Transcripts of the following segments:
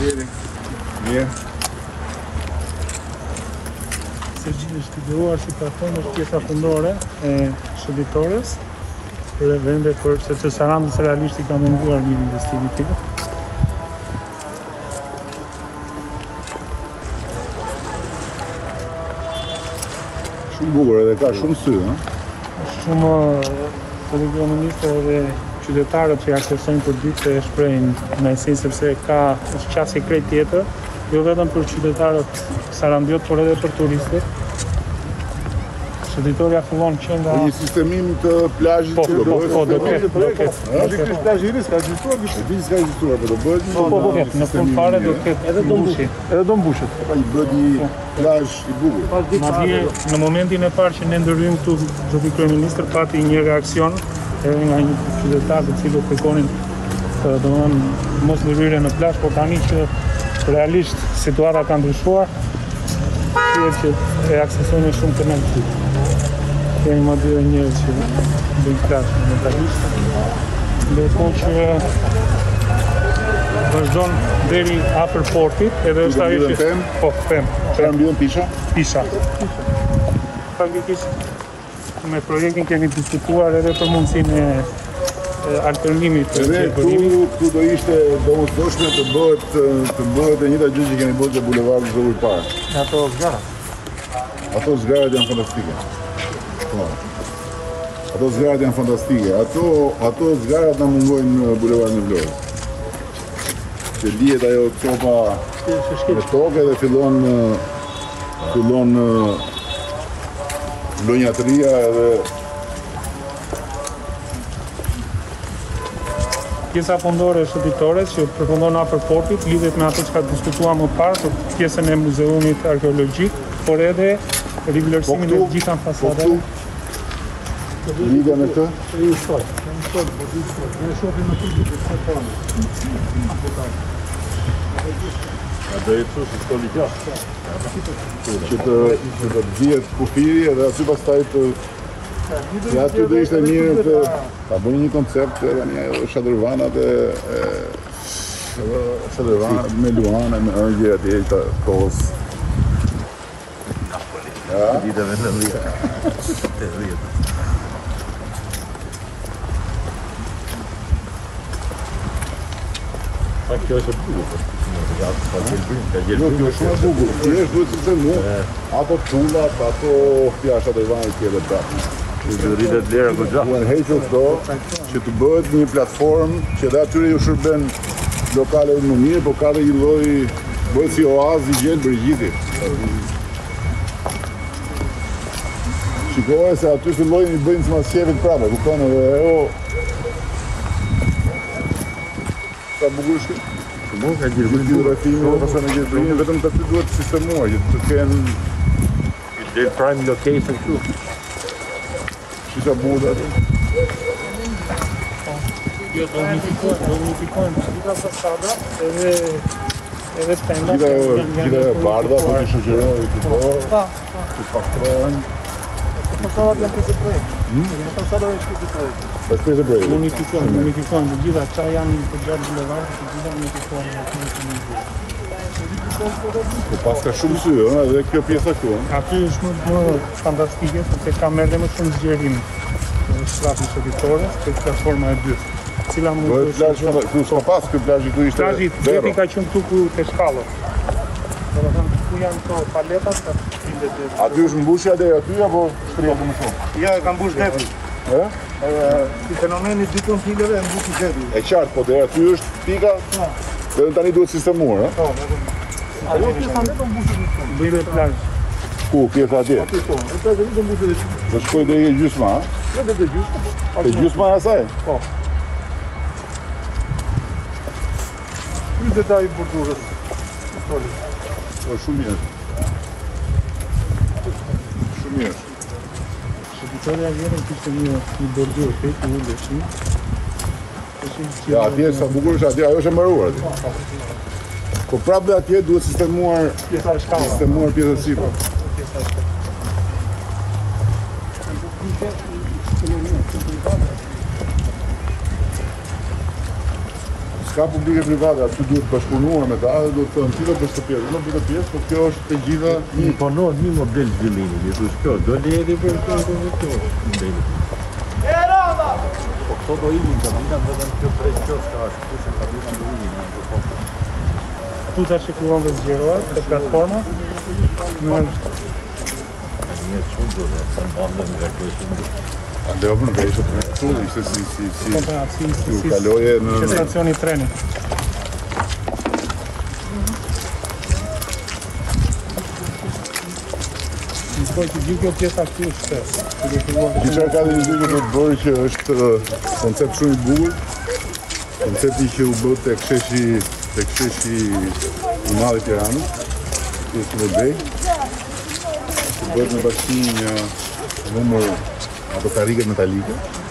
Mirë. Sergjili është ideuar si platformë është pjesa fundore e shëndetores për vende sepse Sarandës realisht i ka munduar një investim i tillë. Shumë bukur edhe ka shumë sy, ëh. Shumë ministër edhe qytetarët që aksesojnë për ditë e shprehin në esenë sepse ka qasje krejt tjetër, jo vetëm për qytetarët sarandiot, por edhe për turistët. Shëndetoria fillon qendra. Një sistemim të plazhit që do bëhet. Do ketë. Plazhi i ris ka ekzistuar, ka ekzistuar, por do bëhet Në fund fare do ketë edhe do mbushet. Edhe do mbushet. Pa i bëhet një plazh i bukur. Madje në momentin e parë që ne ndërhyjmë këtu zoti kryeministër pati një reaksion edhe nga një qytetar të cilët kërkonin domethënë mos ndërhyrje në plazh, por tani që realisht situata ka ndryshuar, shihet që e aksesojnë shumë të nëntë. Kemi madje edhe njerëz që bëjnë plazh mentalisht. Ndërkohë që vazhdon deri afër portit, edhe është ajo që pemë. Çfarë mbien pisha? Pisha. Faktikisht me projektin kemi diskutuar edhe për mundësinë e alternimit të zgjerimit. Këtu do ishte domosdoshme të bëhet e njëjta gjë që kemi bërë te bulevardit Zogull Park. Ato zgara. Ato zgarat janë fantastike. Po. Ato zgarat janë fantastike. Ato zgarat na mungojnë në bulevardin e Vlorës. Që lihet ajo copa me tokë dhe fillon lonjatëria edhe pjesa fundore e shëndetores që përfundon afër portit lidhet me ato që diskutuam më parë për pjesën e muzeumit arkeologjik, por edhe rivlerësimin e gjitha fasadave. Lidhe me këtë? Ne shohim aty që ka thonë. A do jetë që s'koli gjatë. Që të bjetë kufiri edhe aty pastaj të... Ja aty do ishte mirë të... Ta bëni një koncept edhe një shadrëvanat shadrëvanat me luane, me ëngjë atje të kohës. Ja? Lideve në rrjetë. Pa kjo është bukur. Jo, kjo është shumë bukur. Thjesht duhet të them ato tullat, ato fjashat e vanit tjetër prapë. Rritet lera goxha. Duhen hequr këto që të bëhet një platformë që dhe atyre ju shërben lokale më mirë, por ka dhe një lloj bëhet si oazë i gjelë Brigjiti. Shikohet se aty fillojnë i bëjnë smasjevit prapë, kupton edhe ajo. Sa bukur është? Shumë ka gjirbrin Geografimi dhe pastaj në gjirbrin, vetëm të aty duhet sistemuar, që të kenë del prime location këtu. Shisa bukur aty. Jo, do unifikohen gjitha fasadat edhe tenda. Gjitha bardha, po që shoqërohen këto, që paktrohen. Fasadat janë pjesë e projektit. Fasadat janë pjesë e projektit. Pjesë e projektit. Unifikohen të gjitha, qa janë të gjatë bulevardit, të gjitha unifikohen. Po pas ka shumë sy, edhe kjo pjesa këtu. Aty është më fantastike, sepse ka merre më shumë zgjerim shtrapi shëndetore, tek platforma e dytë. Cila mund të plazhi ku s'ka pas ky plazhi ku ishte. Plazhi veti ka qenë këtu ku te shkallët. Domethënë ku janë këto paletat, aty është mbushja deri aty apo shtrihet më shumë? Ja, e ka mbush deti. Si fenomeni dikon fileve e mbushi deti. E qartë, po deri aty është pika. Dhe tani duhet sistemuar, Po, ajo pjesa ne do mbushim më shumë. Bëjmë plazh. Ku pjesa atje? Aty po, plazhi do mbushet. Do shkoj deri në gjysma, Jo deri te gjysma. Te gjysma e asaj? Po. Ky detaj i bordurës. Po shumë mirë. Shumë mirë. Shëndetoria vjetër kishte një bordurë te ku uleshin. Ja, atje sa bukur është atje, ajo është e mbaruar atje. Po prapë atje duhet sistemuar pjesa e shkallës. Sistemuar pjesa e sipër. S'ka publike private, aty duhet bashkëpunuar me ta dhe duhet thënë cilat do të pjesë, do të pjesë, por kjo është të gjitha Një ponohet një model zhvillimi, një thush kjo, do ledi për kjo modeli. Po këto do imin kabina, vetëm kjo prej kjo s'ka është, kushën kabina do imin. Tu ta shikuron dhe zgjerohet te platforma. Një shumë do dhe, sa në bandën nga kjo shumë. Ande opën dhe ishte këtu, ishte si Si kaloje në stacioni i trenit. Po që gjithë kjo pjesa këtu është Gjithar ka dhe një dy të bërë që është koncept shumë i bukur. Koncepti që u bë tek sheshi i madh i Tiranës, që është Vëbej. Që bëhet me bashkësi një numër ato karrige metalike.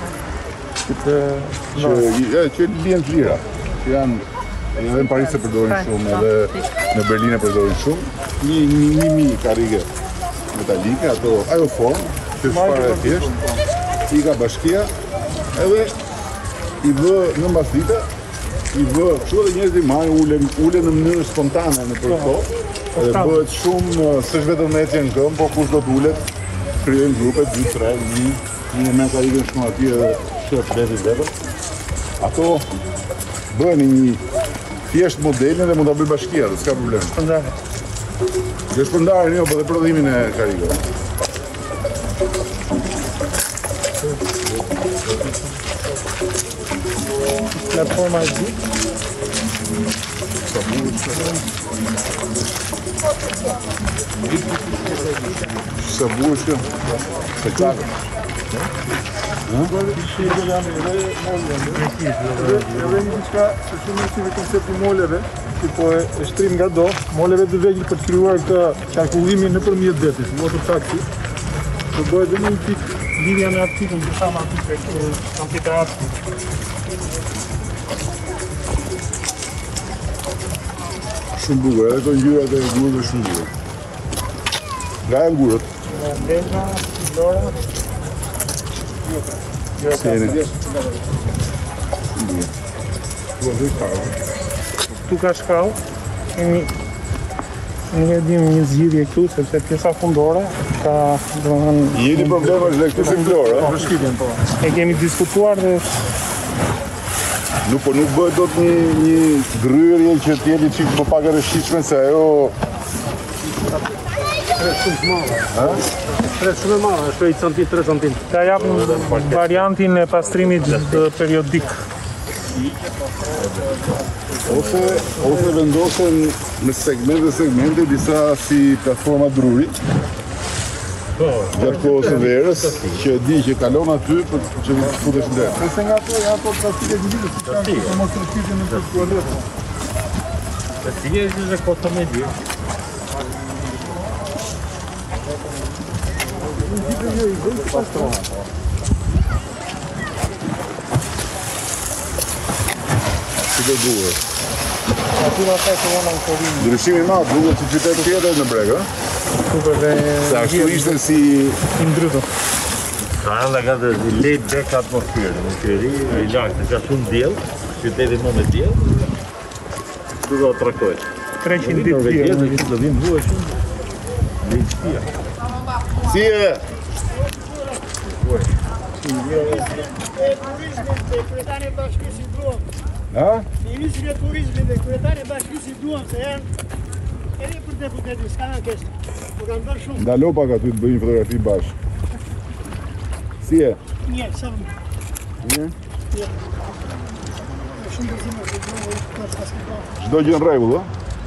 Që lihen të lira. Që janë edhe në Paris e përdorin shumë, edhe në Berlin e përdorin shumë. Një karrige metalike, ajo formë, që është fare e thjesht, i ka bashkia, edhe i vë në mbasdite, i vë kështu edhe njerëzit i marrin ule në mënyrë spontane në për këto, edhe bëhet shumë, s'është vetëm me ecje në këmbë, po kush do të ulet, krijojnë grupe 2-3, një me karrigën shumë aty edhe shef vetë. Ato bëhen një thjesht modelin dhe mund ta bëj bashkia, dhe s'ka problem. Kjo është përndarën jo, po dhe prodhimin e karrigës. Platforma e dy. Sa bushë, se qakë. Edhe një diçka që shumë në me koncepti moleve, që po e shtrim nga do, moleve të vegjël për të krijuar këtë qarkullimin nëpërmjet detit, motor taksi. Do bëhet dhe një pikë Lidhja me atë pikën, përshama aty tek amfiteatri. Shumë bukur, edhe këto ngjyrat e ngurëve shumë bukur. Nga e ngurët? Leza, Lora. Sene. Tu ka shkallë, kemi nuk e dim një zgjidhje këtu, sepse pjesa fundore ka, domethënë, Jeni problem është dhe këtu si Vlorë, a? e kemi diskutuar dhe Nuk bëhet dot një gryrje që t'jeti qik më pak e rëshqitshme se ajo... Shkret shumë e madhe, është 3 cm, 3 cm. ta japim variantin e pastrimit periodik. Ose vendosen në segmente disa si platforma druri, gjatë kohës së verës, që e di që kalon aty për që të futesh ndër. Ose nga ato, janë ato plastike të lidhë, si kanë të mos të rëpitën në të tualetë. Plastike është kosto me dy. Si do duhet. Aty nga ta që vona në Korin, Ndryshimi i madh duhet si qytet tjetër në breg, ë? super dhe Se ashtu ishte si i ndryto. Ka enda ka të lejt bek atmosferë, në qyteri, i lakë, ka shumë djelë, qyteti më me djelë, këtu do atraktojë. 300 ditë Norvegjë, tjerë. në që do vinë duhe shumë, lejt shpia. Si e? Kryetari e bashkisë i duam. Ha? Ministri e turizmit dhe kryetari e bashkisë i duam se janë edhe për deputetin, s'ka ankesë. Po kanë bërë shumë. Ndalo pak aty të bëj një fotografi bashkë. Si e? Mirë, sa më. Mirë. Shumë bëzime, se duam të s'ka bërë. Çdo gjë në rregull, ë?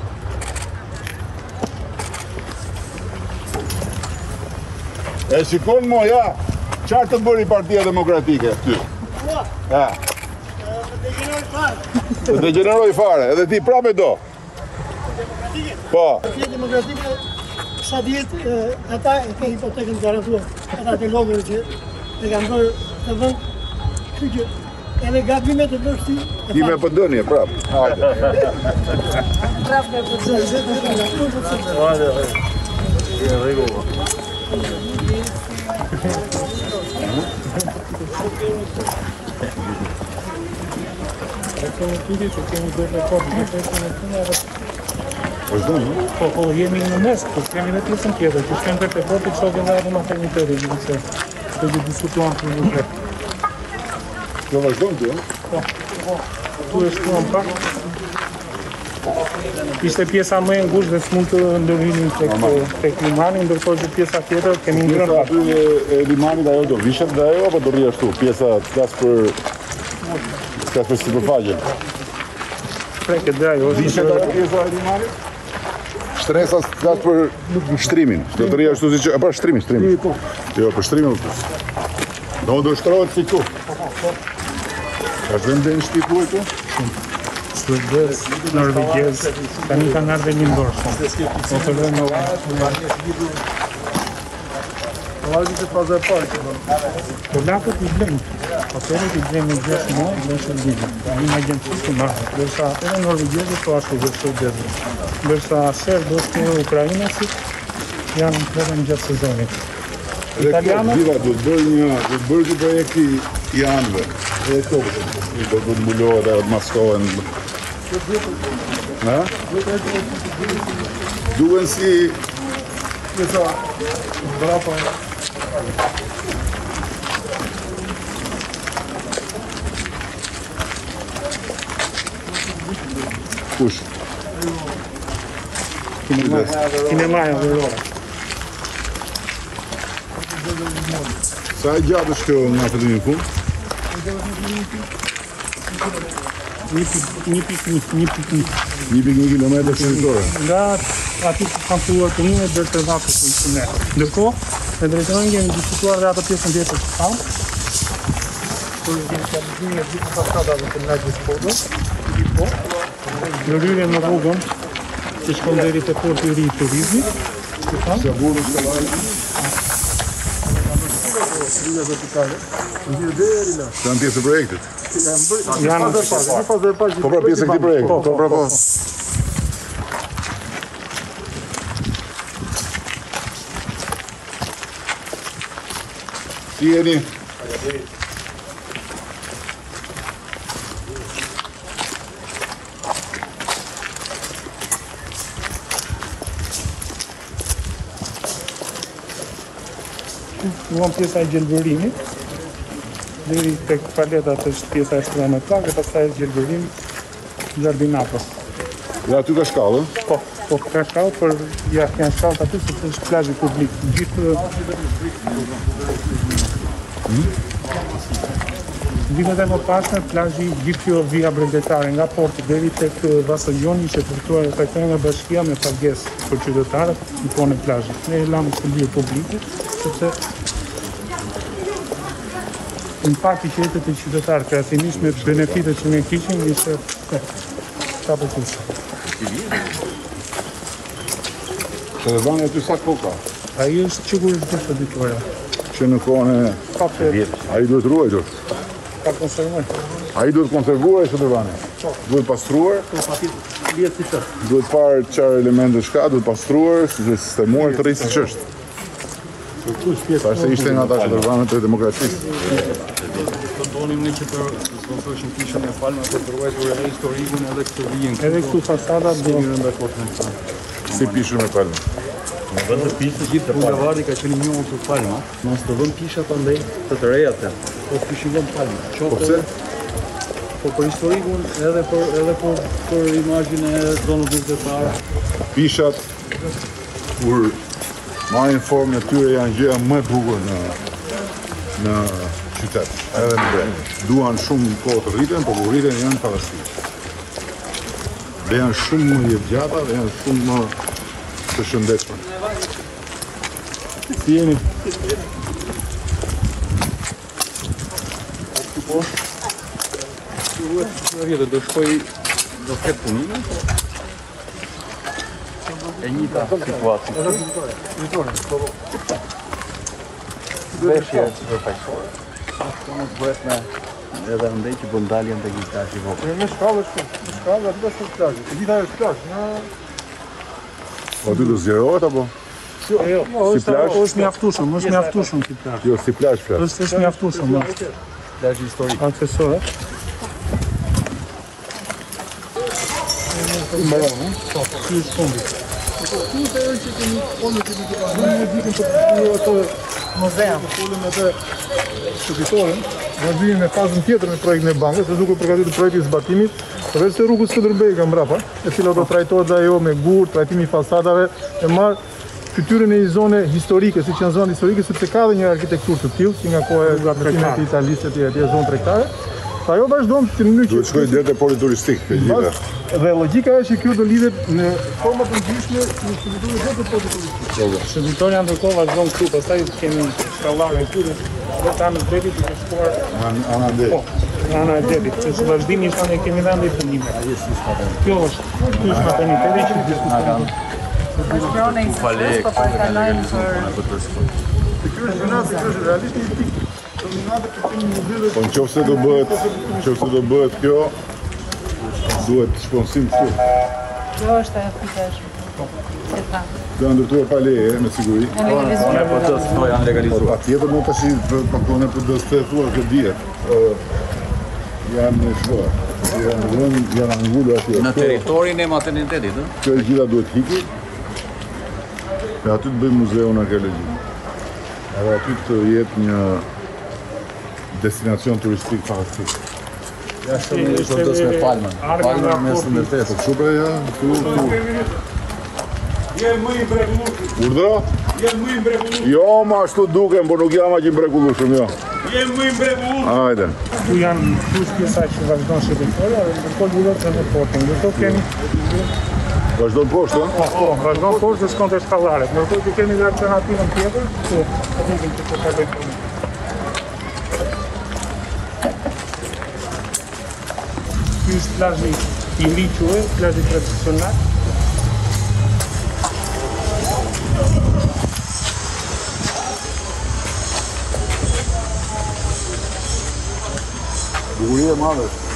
E shikon mo, ja, qarë të bëri Partia Demokratike, ty? Ja, Dhe gjenoj farë. të degeneroj fare, edhe ti prapë do. Po, Partia Demokratike, sa djetë, ata e ke hipotekën garantuar. Ata të logërë që e kanë bërë të vënd. Kështu që edhe gabimet e bërë ti. ti me pëndënje, prapë. Hajde. kemi pyetje që kemi bërë rekord në pjesën e tyre edhe Vazhdojmë. po jemi në mes, po kemi edhe pjesën tjetër, që shkojmë tek rekordi çojë edhe atë materniteti, nëse do të diskutuam për një vit. Do vazhdojmë ti, Tu e shkruam pak. Ishte pjesa më e ngushtë dhe s'mund të ndërhynim tek limani, ndërkohë që pjesa tjetër kemi ngrënë pak. Aty e limanit ajo do vishet dhe ajo apo do rri ashtu? Pjesa flas për sipërfaqen. Preket dhe ajo. Vishet ajo pjesa e limanit? Shtresa flas për shtrimin. Do të rri ashtu siç apo shtrimin. Jo, për shtrimin. Do shtrohet si këtu. Ka vende në shtëpi ku këtu? Suedez, norvegjez, tani kanë ardhe një ndorë. Oferojnë në Vallë të faza e parë që bën. polakët i blenë. Hotelet i blenë në 6 muaj dhe shërbime. Një agjenci të marrë, ndërsa edhe norvegjezët po ashtu dhe suedezët. Ndërsa serbët dhe ukrainasit janë në prodhen gjatë sezonit. Italianët Viva do të bërë një projekti i anëve. Edhe këto do të mbulohet dhe maskohen. Ha? Duhen si Pjesa brapa kush? kinemaja vërore. Sa e gjatë është kjo nga fillimi në fund? 1.1 1,1 kilometër qendrore. nga aty që kanë thuar punimet deri te vati ku ishim ne. Ndërkohë, me drejtorin kemi diskutuar dhe atë pjesën tjetër të tham. Por realizimi e gjithë fasadave të lagjes Podës, po, ndërhyrje në rrugën që shkon deri te porti i ri i turizmit. Se burë shkollaj. rrugë vertikale. Një deri la. Janë pjesë e projektit. Janë faza e parë. Po pra pjesë e këtij projekti. Po. Si jeni? Luam pjesa e gjelbërimit, deri tek paletat është pjesa e shtrua me plak, dhe pastaj gjelbërimi gjardinato. Ja aty ka shkallë. Po ka shkallë, për ja janë shkallët aty sepse është plazhi publik. Gjithë vitet e mëparshme plazhi gjithë kjo via bregdetare nga porti deri tek Vasogjoni që trajtuar e trajtuar nga bashkia me pagesë për qytetarët në punë e plazhit. Ne e lamë shërbime publike sepse impakti që jetet e qytetarë krahasimisht me benefitet që ne kishim ishte ka përkushte. Shërbani aty sa kohë ka? Ai është sigurisht gjithë ditoria. Që në kohën e ai duhet ruajtur. Ka konservuar. Ai duhet konservuar shërbani. Duhet pastruar. Duhet parë çfarë elemente ka, duhet pastruar, sistemuar të rrisë ç'është. Pashtë ishte nga ata shërbani të demokracisë. Tonim ne që të sponsorshim kishën e palme për të ruajtur edhe historikun edhe këtë vijën. Edhe këtu fasadat do Si pishur me palme. Në vend të pisë Gjithë bulevardi ka qenë i njohur për palma. Mos të vëm pisha prandaj të reja atë. Po kishin vënë palma. Po pse? Po për historikun edhe për imazhin e zonës qytetare. Pishat kur marrin formë në tyre janë gjëja më e bukur në qytet, edhe në brend. Duan shumë kohë të rriten, po kur rriten janë fantastik. Dhe janë shumë më jetgjata dhe janë shumë më të shëndetshme. si jeni. Do shkoj do ketë punime. E njëjta situatë. Veshje përfaqësore. Mos bëhet me edhe ndaj që bën daljen te gjitashi i vogël. Me shkallë është shkallë aty është plazhi. E gjitha është plazh. Po aty do zgjerohet apo? Jo, Si plazh? është mjaftueshëm ky plazh. Jo, si plazh flas. Është mjaftueshëm. Plazhi historik. Aksesore. mbaron, Po, ky është fundi. Ku të e që kemi folën që të pasur, në dikën të përshkuar atë muzeum, folën atë shëtitorin, vazhdimin me fazën tjetër në projektin e bankës, se duke përgatitur projekti i zbatimit, përveç se rrugës Skënderbej ka mbrapa, e cila do trajtohet dhe ajo me gur, trajtimi i fasadave, e marr fytyrën e një zone historike, siç janë zonat historike, sepse ka dhe një arkitekturë të tillë, që nga koha e ndërtimit të Italisë etj. Zonë tregtare. Ajo vazhdon në mënyrë që Duhet shkojë deri te poli turistik, e gjitha. dhe logjika është që kjo do lidhet në forma të ndryshme në shërbime vetë të podit turistik. Shërbimtori ndërkohë vazhdon këtu, pastaj kemi shkallare këtu dhe ta në detit të shkuar Ana dhe. në ana e detit, që së vazhdimi është ne kemi dhënë ndihmime. Kjo është materniteti që diskutojmë. Kjo është gjëna, kjo është realisht një pikë. Dominatë që kemi muzeve. Po nëse do bëhet kjo, duhet shponsim këtu. Kjo është ajo pika e shumë. Do ndërtuar pa leje, me siguri. Legalizuar. Po të së janë legalizuar. Patjetër më tash pakone për të thuar që dihet. Janë shkuar. Janë angulur aty. Në territorin e maternitetit, ë? Kjo e gjitha duhet hiki. E aty të bëjmë muzeun arkeologjik. Edhe aty të jetë një destinacion turistik fantastik. Ja shumë i shëndos me palmën. Palmën me ndërtesë. Kështu pra ja, këtu. Urdhra? Jo, ma ashtu dukem, por nuk jam aq i mrekullueshëm, jo. Hajde. Këtu janë pjesa që vazhdon shërbimtoria dhe ndërkohë lidhet edhe me portën. Ndërkohë kemi Vazhdon poshtë, ëh? po, vazhdon poshtë dhe shkon te shkallaret. Ndërkohë që kemi dhe alternativën tjetër, këtu, rrugën që po kalojmë. Ky është plazhi i ri quhet, plazhi tradicional. Bukuria e madhe është.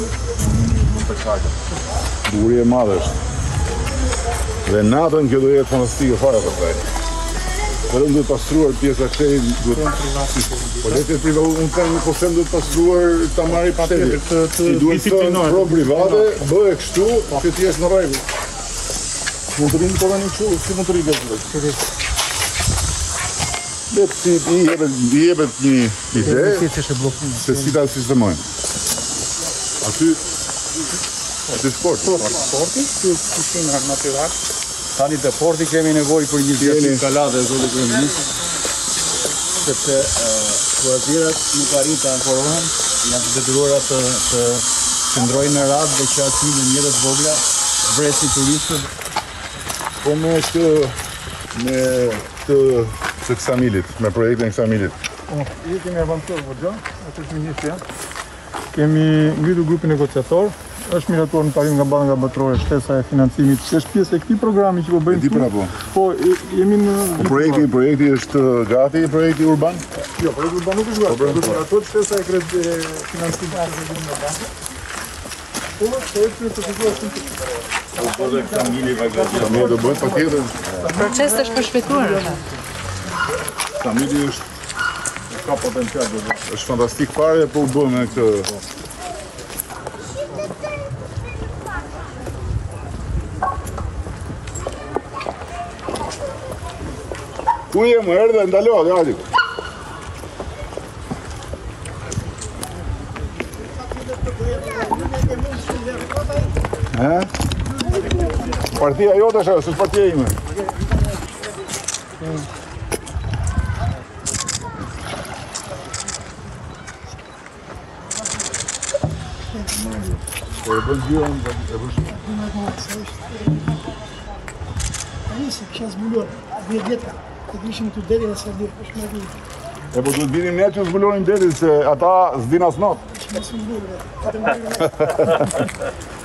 Bukuria e madhe është. Dhe natën kjo do jetë fantastike fare pastaj. Vetëm duhet pastruar pjesa këtej, duhet po le të privat, unë them po them duhet pastruar ta marrë patjetër të duhet të disiplinohet. pro private, bëhe kështu që të jesh në rregull. Mund të rinë po tani kështu, si mund të rinë kështu? Le të i jepet një ide se si ta sistemojmë. Aty sporti. Porti, ky është piscina natyral. Tani te porti kemi nevojë për një vlerësim kalate zoti kryeminist, sepse kuadrat nuk arrin të ankorohen, janë të detyruara të qëndrojnë në radhë dhe që aty në mjetet vogla vresin turistët. Po me këtë Ksamilit, me projektin e Ksamilit. Kemi avancuar vogja, atë është ministria. Kemi ngritur grupin negociator, është miratuar në parim nga Banka Botërore shtesa e financimit, që është pjesë e këtij programi që po bëjmë Di pra po. Po jemi në Projekti është gati, projekti urban? Jo, projekti urban nuk është gati. Ato shtesa e financimit nga Banka. Po projekti është përfituar Ksamilit do bëhet patjetër. Procesi është përshpejtuar. Ksamilit është ka potencial do bëhet. Është fantastik fare, po u bë me këtë. Ku jem, erdhe, ndalohet, hajde. Partia jote është, s'është partia ime. Po e bën gjyrën, e bësh. Ai se kisha zbuluar 10 vjetra, të kishim këtu deri në Serbi, është më vite. E po duhet vinim ne që zbulonin detin, se ata s'din as not. Që më zbuluar.